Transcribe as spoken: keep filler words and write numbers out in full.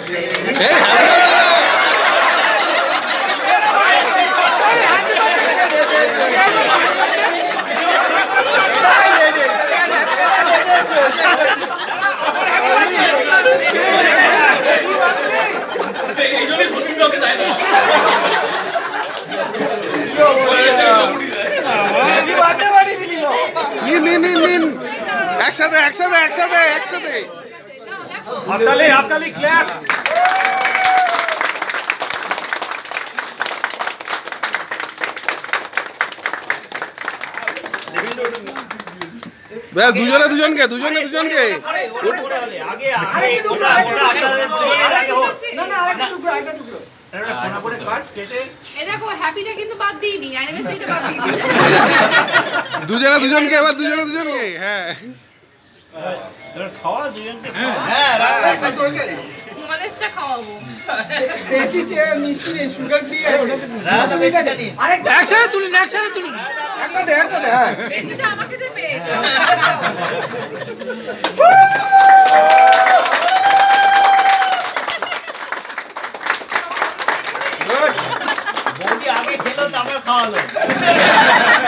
একসাথে একসাথে একসাথে একসাথে হাততালি হাততালি ক্ল্যাপ ভাই দুজনে দুজনকে দুজনে দুজনকে আগে আগে ওটা ওটা আপনাদের আগে হোক না না আরেকটা টুকরো আরেকটা টুকরো এটা কোনা করে কাট কেটে এই দেখো হ্যাপিটা কিন্তু বাদ দিইনি অ্যানিভার্সারিটা বাদ দিইনি দুজনে দুজনকে এবার দুজনে দুজনকে হ্যাঁ এবার খাওয়া দুজনকে হ্যাঁ রাখা তোকে স্মলেস্টটা খাওয়াবো বেশি মিষ্টি নেই সুগার ফ্রি আর ওটা রাখা বেশি জানি আরেকটা একসাথে তুলুন একসাথে তুলুন একটা দে একটা দে হ্যাঁ বেশিটা আমাকে দেবে বৌদি আগে খেলো তারপর খাওয়ালো